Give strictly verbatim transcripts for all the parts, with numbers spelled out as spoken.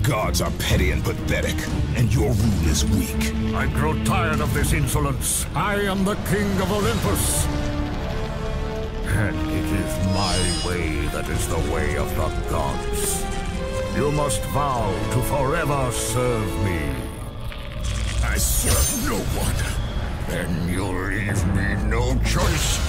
gods are petty and pathetic, and your rule is weak. I grow tired of this insolence. I am the King of Olympus. And it is my way that is the way of the gods. You must vow to forever serve me. I serve no one. Then you'll leave me no choice.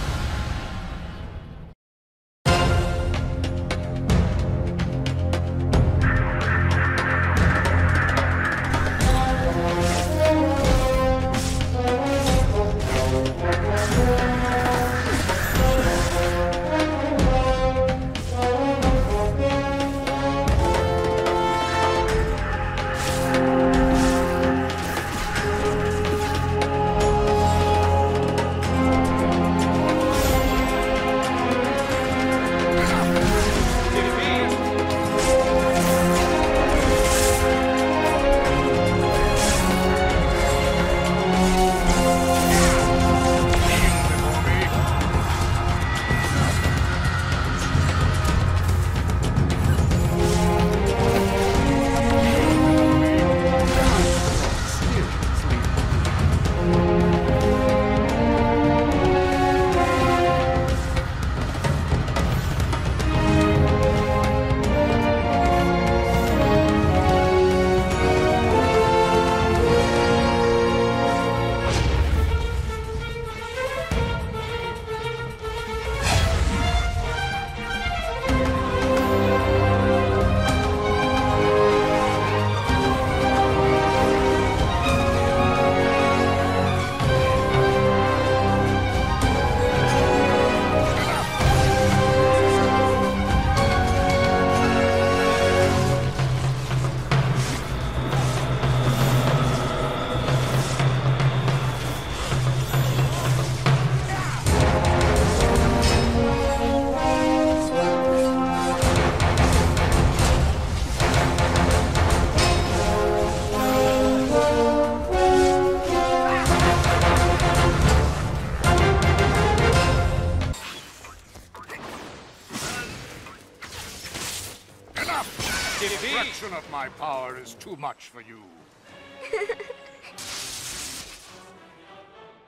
A fraction of my power is too much for you.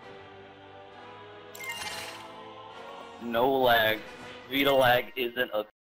No lag. Vita lag isn't a